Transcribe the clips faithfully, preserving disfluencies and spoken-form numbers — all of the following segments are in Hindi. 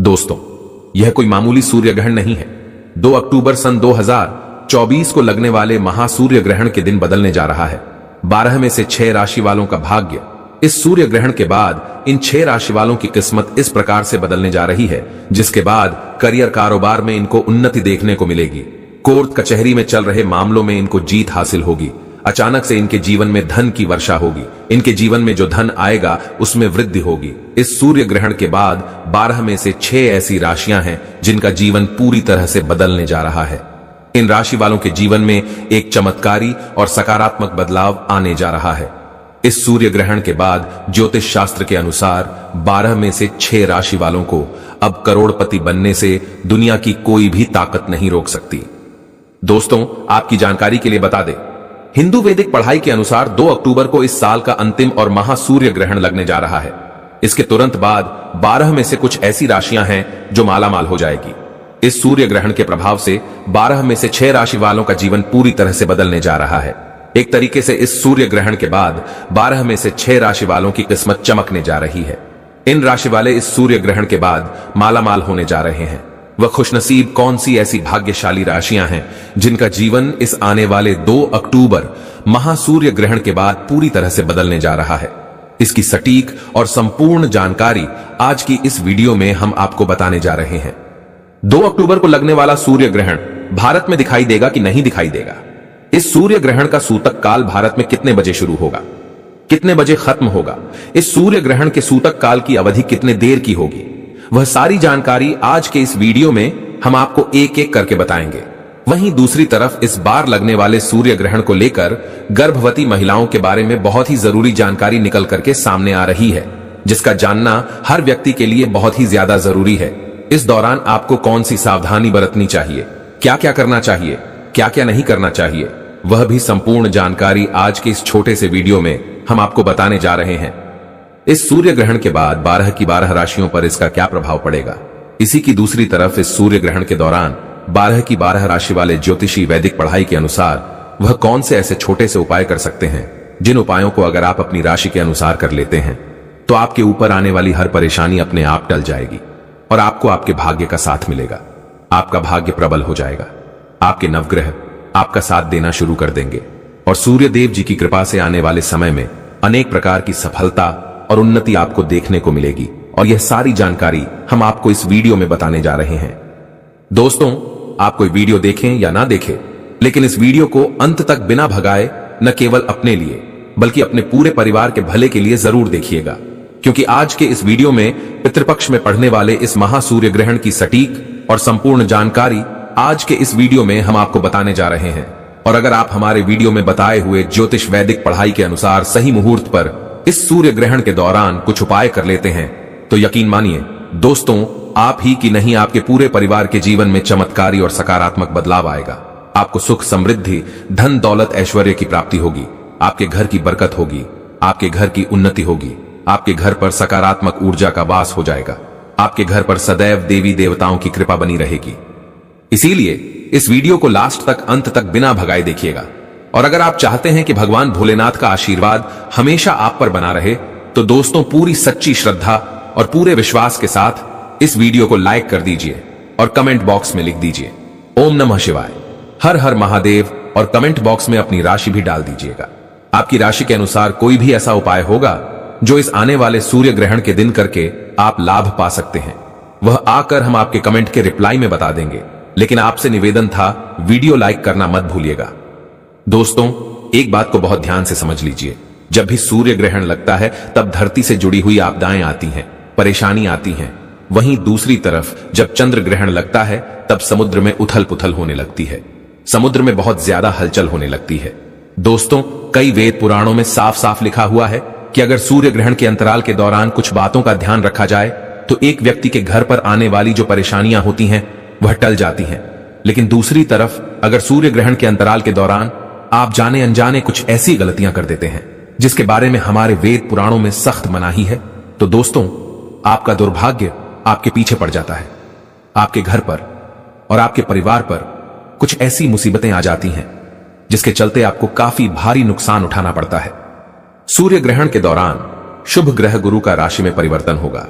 दोस्तों, यह कोई मामूली सूर्य ग्रहण नहीं है। दो अक्टूबर सन दो हज़ार चौबीस को लगने वाले महासूर्य ग्रहण के दिन बदलने जा रहा है। बारह में से छह राशि वालों का भाग्य इस सूर्य ग्रहण के बाद इन छह राशि वालों की किस्मत इस प्रकार से बदलने जा रही है, जिसके बाद करियर कारोबार में इनको उन्नति देखने को मिलेगी। कोर्ट कचहरी में चल रहे मामलों में इनको जीत हासिल होगी। अचानक से इनके जीवन में धन की वर्षा होगी। इनके जीवन में जो धन आएगा उसमें वृद्धि होगी। इस सूर्य ग्रहण के बाद बारह में से छह ऐसी राशियां हैं जिनका जीवन पूरी तरह से बदलने जा रहा है। इन राशि वालों के जीवन में एक चमत्कारी और सकारात्मक बदलाव आने जा रहा है। इस सूर्य ग्रहण के बाद ज्योतिष शास्त्र के अनुसार बारह में से छह राशि वालों को अब करोड़पति बनने से दुनिया की कोई भी ताकत नहीं रोक सकती। दोस्तों, आपकी जानकारी के लिए बता दें, हिंदू वैदिक पढ़ाई के अनुसार दो अक्टूबर को इस साल का अंतिम और महासूर्य ग्रहण लगने जा रहा है। इसके तुरंत बाद बारह में से कुछ ऐसी राशियां हैं जो मालामाल हो जाएगी। इस सूर्य ग्रहण के प्रभाव से बारह में से छह राशि वालों का जीवन पूरी तरह से बदलने जा रहा है। एक तरीके से इस सूर्य ग्रहण के बाद बारह में से छह राशि वालों की किस्मत चमकने जा रही है। इन राशि वाले इस सूर्य ग्रहण के बाद मालामाल होने जा रहे हैं। वह खुशनसीब कौन सी ऐसी भाग्यशाली राशियां हैं जिनका जीवन इस आने वाले दो अक्टूबर महासूर्य ग्रहण के बाद पूरी तरह से बदलने जा रहा है। इसकी सटीक और संपूर्ण जानकारी आज की इस वीडियो में हम आपको बताने जा रहे हैं। दो अक्टूबर को लगने वाला सूर्य ग्रहण भारत में दिखाई देगा कि नहीं दिखाई देगा? इस सूर्य ग्रहण का सूतक काल भारत में कितने बजे शुरू होगा, कितने बजे खत्म होगा? इस सूर्य ग्रहण के सूतक काल की अवधि कितने देर की होगी? वह सारी जानकारी आज के इस वीडियो में हम आपको एक एक करके बताएंगे। वहीं दूसरी तरफ इस बार लगने वाले सूर्य ग्रहण को लेकर गर्भवती महिलाओं के बारे में बहुत ही जरूरी जानकारी निकल करके सामने आ रही है, जिसका जानना हर व्यक्ति के लिए बहुत ही ज्यादा जरूरी है। इस दौरान आपको कौन सी सावधानी बरतनी चाहिए, क्या क्या करना चाहिए, क्या क्या नहीं करना चाहिए, वह भी संपूर्ण जानकारी आज के इस छोटे से वीडियो में हम आपको बताने जा रहे हैं। इस सूर्य ग्रहण के बाद बारह की बारह राशियों पर इसका क्या प्रभाव पड़ेगा? इसी की दूसरी तरफ इस सूर्य ग्रहण के दौरान बारह की बारह राशि वाले ज्योतिषी वैदिक पढ़ाई के अनुसार वह कौन से ऐसे छोटे से उपाय कर सकते हैं जिन उपायों को अगर आप अपनी राशि के अनुसार कर लेते हैं तो आपके ऊपर आने वाली हर परेशानी अपने आप टल जाएगी और आपको आपके भाग्य का साथ मिलेगा। आपका भाग्य प्रबल हो जाएगा। आपके नवग्रह आपका साथ देना शुरू कर देंगे और सूर्य देव जी की कृपा से आने वाले समय में अनेक प्रकार की सफलता और उन्नति आपको देखने को मिलेगी। और यह सारी जानकारी हम आपको इस वीडियो में बताने जा रहे हैं। दोस्तों, आप कोई वीडियो देखें या ना देखें, लेकिन इस वीडियो को अंत तक बिना भगाए न केवल अपने लिए बल्कि अपने पूरे परिवार के भले के लिए जरूर देखिएगा, क्योंकि आज के इस वीडियो में पितृपक्ष में पढ़ने वाले इस महासूर्य ग्रहण की सटीक और संपूर्ण जानकारी आज के इस वीडियो में हम आपको बताने जा रहे हैं। और अगर आप हमारे वीडियो में बताए हुए ज्योतिष वैदिक पढ़ाई के अनुसार सही मुहूर्त पर इस सूर्य ग्रहण के दौरान कुछ उपाय कर लेते हैं तो यकीन मानिए दोस्तों, आप ही की नहीं आपके पूरे परिवार के जीवन में चमत्कारी और सकारात्मक बदलाव आएगा। आपको सुख, समृद्धि, धन, दौलत, ऐश्वर्य की प्राप्ति होगी। आपके घर की बरकत होगी। आपके घर की उन्नति होगी। आपके घर पर सकारात्मक ऊर्जा का वास हो जाएगा। आपके घर पर सदैव देवी देवताओं की कृपा बनी रहेगी। इसीलिए इस वीडियो को लास्ट तक, अंत तक बिना भगाए देखिएगा। और अगर आप चाहते हैं कि भगवान भोलेनाथ का आशीर्वाद हमेशा आप पर बना रहे तो दोस्तों, पूरी सच्ची श्रद्धा और पूरे विश्वास के साथ इस वीडियो को लाइक कर दीजिए और कमेंट बॉक्स में लिख दीजिए ओम नमः शिवाय, हर हर महादेव, और कमेंट बॉक्स में अपनी राशि भी डाल दीजिएगा। आपकी राशि के अनुसार कोई भी ऐसा उपाय होगा जो इस आने वाले सूर्य ग्रहण के दिन करके आप लाभ पा सकते हैं, वह आकर हम आपके कमेंट के रिप्लाई में बता देंगे। लेकिन आपसे निवेदन था, वीडियो लाइक करना मत भूलिएगा। दोस्तों, एक बात को बहुत ध्यान से समझ लीजिए, जब भी सूर्य ग्रहण लगता है तब धरती से जुड़ी हुई आपदाएं आती हैं, परेशानी आती हैं। वहीं दूसरी तरफ जब चंद्र ग्रहण लगता है तब समुद्र में उथल पुथल होने लगती है, समुद्र में बहुत ज्यादा हलचल होने लगती है। दोस्तों, कई वेद पुराणों में साफ साफ लिखा हुआ है कि अगर सूर्य ग्रहण के अंतराल के दौरान कुछ बातों का ध्यान रखा जाए तो एक व्यक्ति के घर पर आने वाली जो परेशानियां होती हैं वह टल जाती हैं। लेकिन दूसरी तरफ अगर सूर्य ग्रहण के अंतराल के दौरान आप जाने अनजाने कुछ ऐसी गलतियां कर देते हैं जिसके बारे में हमारे वेद पुराणों में सख्त मनाही है, तो दोस्तों, आपका दुर्भाग्य आपके पीछे पड़ जाता है। आपके घर पर और आपके परिवार पर कुछ ऐसी मुसीबतें आ जाती हैं जिसके चलते आपको काफी भारी नुकसान उठाना पड़ता है। सूर्य ग्रहण के दौरान शुभ ग्रह गुरु का राशि में परिवर्तन होगा।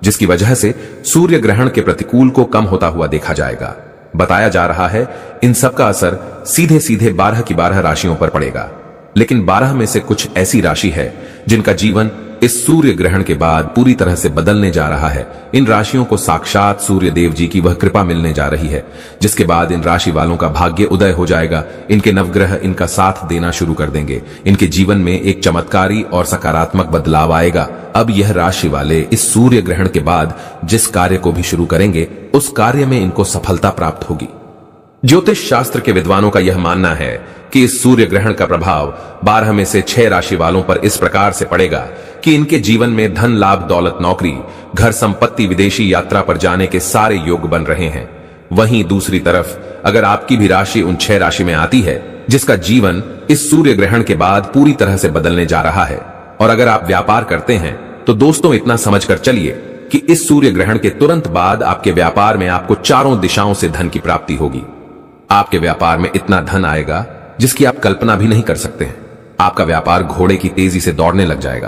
जिसकी वजह से सूर्य ग्रहण के प्रतिकूल को कम होता हुआ देखा जाएगा। बताया जा रहा है इन सब का असर सीधे सीधे बारह की बारह राशियों पर पड़ेगा, लेकिन बारह में से कुछ ऐसी राशि है जिनका जीवन इस सूर्य ग्रहण के बाद पूरी तरह से बदलने जा रहा है। इन राशियों को साक्षात सूर्य देव जी की वह कृपा मिलने जा रही है, जिसके बाद इन राशि वालों का भाग्य उदय हो जाएगा। इनके नवग्रह इनका साथ देना शुरू कर देंगे। इनके जीवन में एक चमत्कारी और सकारात्मक बदलाव आएगा। अब यह राशि वाले इस सूर्य ग्रहण के बाद जिस कार्य को भी शुरू करेंगे, उस कार्य में इनको सफलता प्राप्त होगी। ज्योतिष शास्त्र के विद्वानों का यह मानना है कि इस सूर्य ग्रहण का प्रभाव बारह में से छह राशि वालों पर इस प्रकार से पड़ेगा कि इनके जीवन में धन लाभ, दौलत, नौकरी, घर संपत्ति, विदेशी यात्रा पर जाने के सारे योग बन रहे हैं। वहीं दूसरी तरफ अगर आपकी भी राशि उन छह राशि में आती है जिसका जीवन इस सूर्य ग्रहण के बाद पूरी तरह से बदलने जा रहा है, और अगर आप व्यापार करते हैं तो दोस्तों इतना समझकर चलिए कि इस सूर्य ग्रहण के तुरंत बाद आपके व्यापार में आपको चारों दिशाओं से धन की प्राप्ति होगी। आपके व्यापार में इतना धन आएगा जिसकी आप कल्पना भी नहीं कर सकते हैं। आपका व्यापार घोड़े की तेजी से दौड़ने लग जाएगा।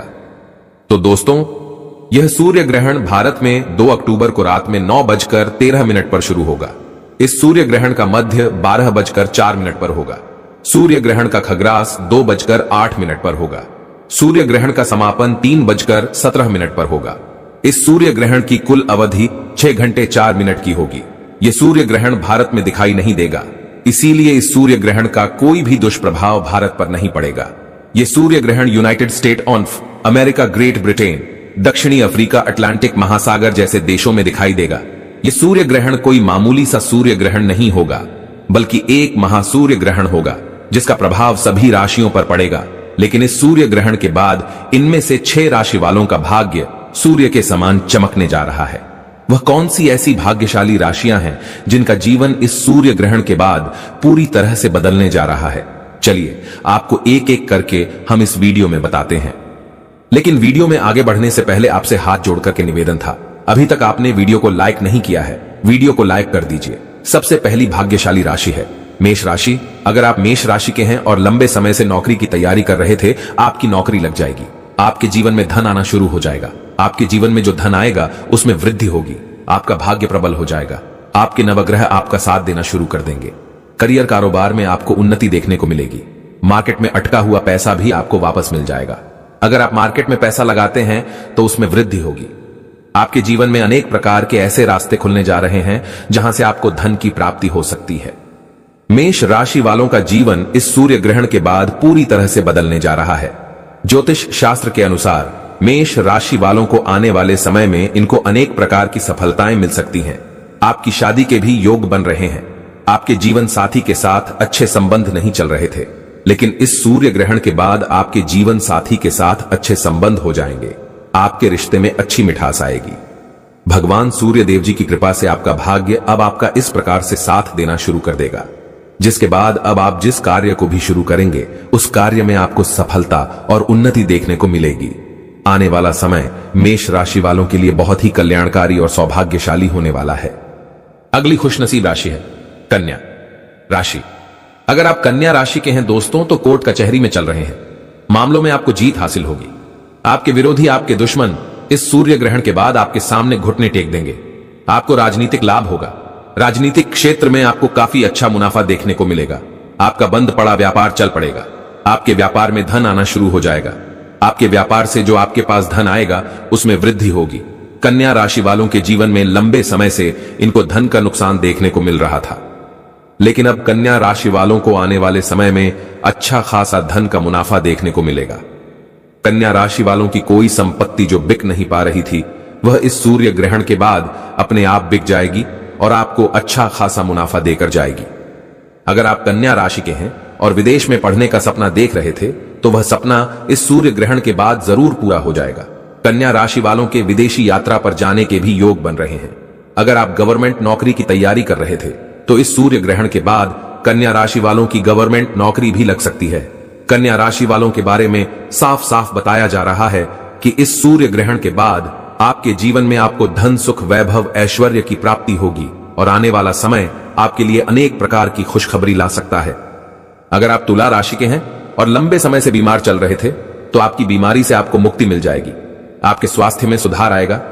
तो दोस्तों, यह सूर्य ग्रहण भारत में दो अक्टूबर को रात में नौ बजकर तेरह मिनट पर शुरू होगा। इस सूर्य ग्रहण का मध्य बारह बजकर चार मिनट पर होगा। सूर्य ग्रहण का खग्रास दो बजकर आठ मिनट पर होगा। सूर्य ग्रहण का समापन तीन बजकर सत्रह मिनट पर होगा। इस सूर्य ग्रहण की कुल अवधि छह घंटे चार मिनट की होगी। यह सूर्य ग्रहण भारत में दिखाई नहीं देगा, इसीलिए इस सूर्य ग्रहण का कोई भी दुष्प्रभाव भारत पर नहीं पड़ेगा। यह सूर्य ग्रहण United State of America, Great Britain, दक्षिणी अफ्रीका, अटलांटिक महासागर जैसे देशों में दिखाई देगा। यह सूर्य ग्रहण कोई मामूली सा सूर्य ग्रहण नहीं होगा, बल्कि एक महासूर्य ग्रहण होगा जिसका प्रभाव सभी राशियों पर पड़ेगा। लेकिन इस सूर्य ग्रहण के बाद इनमें से छह राशि वालों का भाग्य सूर्य के समान चमकने जा रहा है। वह कौन सी ऐसी भाग्यशाली राशियां हैं जिनका जीवन इस सूर्य ग्रहण के बाद पूरी तरह से बदलने जा रहा है? चलिए आपको एक एक करके हम इस वीडियो में बताते हैं। लेकिन वीडियो में आगे बढ़ने से पहले आपसे हाथ जोड़कर के निवेदन था, अभी तक आपने वीडियो को लाइक नहीं किया है, वीडियो को लाइक कर दीजिए। सबसे पहली भाग्यशाली राशि है मेष राशि। अगर आप मेष राशि के हैं और लंबे समय से नौकरी की तैयारी कर रहे थे, आपकी नौकरी लग जाएगी। आपके जीवन में धन आना शुरू हो जाएगा। आपके जीवन में जो धन आएगा उसमें वृद्धि होगी। आपका भाग्य प्रबल हो जाएगा। आपके नवग्रह आपका साथ देना शुरू कर देंगे। करियर, कारोबार में आपको उन्नति देखने को मिलेगी। मार्केट में अटका हुआ पैसा भी आपको वापस मिल जाएगा। अगर आप मार्केट में पैसा लगाते हैं तो उसमें वृद्धि होगी। आपके जीवन में अनेक प्रकार के ऐसे रास्ते खुलने जा रहे हैं जहां से आपको धन की प्राप्ति हो सकती है। मेष राशि वालों का जीवन इस सूर्य ग्रहण के बाद पूरी तरह से बदलने जा रहा है। ज्योतिष शास्त्र के अनुसार मेष राशि वालों को आने वाले समय में इनको अनेक प्रकार की सफलताएं मिल सकती हैं। आपकी शादी के भी योग बन रहे हैं। आपके जीवन साथी के साथ अच्छे संबंध नहीं चल रहे थे, लेकिन इस सूर्य ग्रहण के बाद आपके जीवन साथी के साथ अच्छे संबंध हो जाएंगे। आपके रिश्ते में अच्छी मिठास आएगी। भगवान सूर्य देव जी की कृपा से आपका भाग्य अब आपका इस प्रकार से साथ देना शुरू कर देगा, जिसके बाद अब आप जिस कार्य को भी शुरू करेंगे उस कार्य में आपको सफलता और उन्नति देखने को मिलेगी। आने वाला समय मेष राशि वालों के लिए बहुत ही कल्याणकारी और सौभाग्यशाली होने वाला है। अगली खुशनसीब राशि है कन्या राशि। अगर आप कन्या राशि के हैं दोस्तों, तो कोर्ट कचहरी में चल रहे हैं। मामलों में आपको जीत हासिल होगी। आपके विरोधी, आपके दुश्मन इस सूर्य ग्रहण के बाद आपके सामने घुटने टेक देंगे। आपको राजनीतिक लाभ होगा। राजनीतिक क्षेत्र में आपको काफी अच्छा मुनाफा देखने को मिलेगा। आपका बंद पड़ा व्यापार चल पड़ेगा। आपके व्यापार में धन आना शुरू हो जाएगा। आपके व्यापार से जो आपके पास धन आएगा उसमें वृद्धि होगी। कन्या राशि वालों के जीवन में लंबे समय से इनको धन का नुकसान देखने को मिल रहा था, लेकिन अब कन्या राशि वालों को आने वाले समय में अच्छा खासा धन का मुनाफा देखने को मिलेगा। कन्या राशि वालों की कोई संपत्ति जो बिक नहीं पा रही थी, वह इस सूर्य ग्रहण के बाद अपने आप बिक जाएगी और आपको अच्छा खासा मुनाफा देकर जाएगी। अगर आप कन्या राशि के हैं और विदेश में पढ़ने का सपना देख रहे थे, तो वह सपना इस सूर्य ग्रहण के बाद जरूर पूरा हो जाएगा। कन्या राशि वालों के विदेशी यात्रा पर जाने के भी योग बन रहे हैं। अगर आप गवर्नमेंट नौकरी की तैयारी कर रहे थे, तो इस सूर्य ग्रहण के बाद कन्या राशि वालों की गवर्नमेंट नौकरी भी लग सकती है। कन्या राशि वालों के बारे में साफ साफ बताया जा रहा है कि इस सूर्य ग्रहण के बाद आपके जीवन में आपको धन, सुख, वैभव, ऐश्वर्य की प्राप्ति होगी और आने वाला समय आपके लिए अनेक प्रकार की खुशखबरी ला सकता है। अगर आप तुला राशि के हैं और लंबे समय से बीमार चल रहे थे, तो आपकी बीमारी से आपको मुक्ति मिल जाएगी। आपके स्वास्थ्य में सुधार आएगा।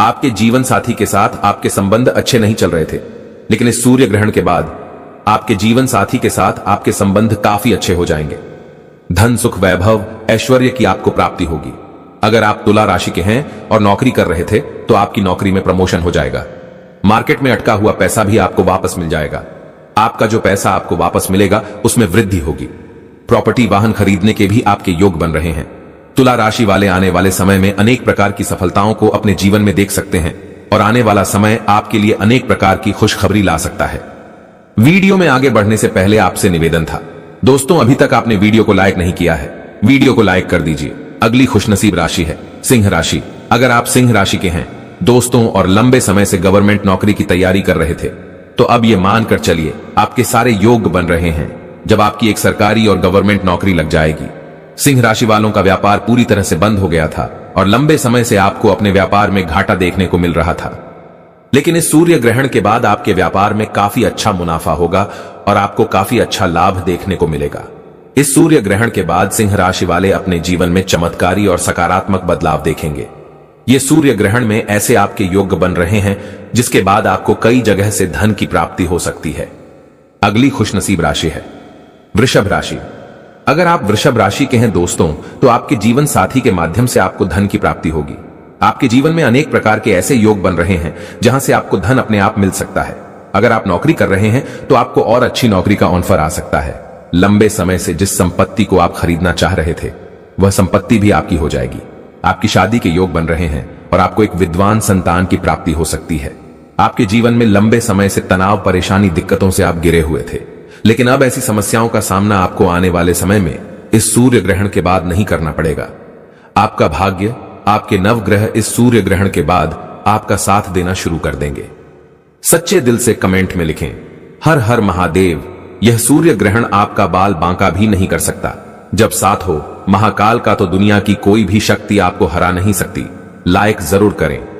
आपके जीवन साथी के साथ आपके संबंध अच्छे नहीं चल रहे थे, लेकिन इस सूर्य ग्रहण के बाद आपके जीवन साथी के साथ आपके संबंध काफी अच्छे हो जाएंगे। धन, सुख, वैभव, ऐश्वर्य की आपको प्राप्ति होगी। अगर आप तुला राशि के हैं और नौकरी कर रहे थे तो आपकी नौकरी में प्रमोशन हो जाएगा। मार्केट में अटका हुआ पैसा भी आपको वापस मिल जाएगा। आपका जो पैसा आपको वापस मिलेगा उसमें वृद्धि होगी। प्रॉपर्टी, वाहन खरीदने के भी आपके योग बन रहे हैं। तुला राशि वाले आने वाले समय में अनेक प्रकार की सफलताओं को अपने जीवन में देख सकते हैं और आने वाला समय आपके लिए अनेक प्रकार की खुशखबरी ला सकता है। वीडियो में आगे बढ़ने से पहले आपसे निवेदन था, दोस्तों अभी तक आपने वीडियो को लाइक नहीं किया है, वीडियो को लाइक कर दीजिए। अगली खुशनसीब राशि है सिंह राशि। अगर आप सिंह राशि के हैं दोस्तों और लंबे समय से गवर्नमेंट नौकरी की तैयारी कर रहे थे तो अब ये मानकर चलिए आपके सारे योग बन रहे हैं जब आपकी एक सरकारी और गवर्नमेंट नौकरी लग जाएगी। सिंह राशि वालों का व्यापार पूरी तरह से बंद हो गया था और लंबे समय से आपको अपने व्यापार में घाटा देखने को मिल रहा था, लेकिन इस सूर्य ग्रहण के बाद आपके व्यापार में काफी अच्छा मुनाफा होगा और आपको काफी अच्छा लाभ देखने को मिलेगा। इस सूर्य ग्रहण के बाद सिंह राशि वाले अपने जीवन में चमत्कारी और सकारात्मक बदलाव देखेंगे। ये सूर्य ग्रहण में ऐसे आपके योग बन रहे हैं जिसके बाद आपको कई जगह से धन की प्राप्ति हो सकती है। अगली खुशनसीब राशि है वृषभ राशि। अगर आप वृषभ राशि के हैं दोस्तों तो आपके जीवन साथी के माध्यम से आपको धन की प्राप्ति होगी। आपके जीवन में अनेक प्रकार के ऐसे योग बन रहे हैं जहां से आपको धन अपने आप मिल सकता है। अगर आप नौकरी कर रहे हैं तो आपको और अच्छी नौकरी का ऑफर आ सकता है। लंबे समय से जिस संपत्ति को आप खरीदना चाह रहे थे वह संपत्ति भी आपकी हो जाएगी। आपकी शादी के योग बन रहे हैं और आपको एक विद्वान संतान की प्राप्ति हो सकती है। आपके जीवन में लंबे समय से तनाव, परेशानी, दिक्कतों से आप घिरे हुए थे, लेकिन अब ऐसी समस्याओं का सामना आपको आने वाले समय में इस सूर्य ग्रहण के बाद नहीं करना पड़ेगा। आपका भाग्य, आपके नवग्रह इस सूर्य ग्रहण के बाद आपका साथ देना शुरू कर देंगे। सच्चे दिल से कमेंट में लिखें हर हर महादेव। यह सूर्य ग्रहण आपका बाल बांका भी नहीं कर सकता। जब साथ हो महाकाल का तो दुनिया की कोई भी शक्ति आपको हरा नहीं सकती। लाइक जरूर करें।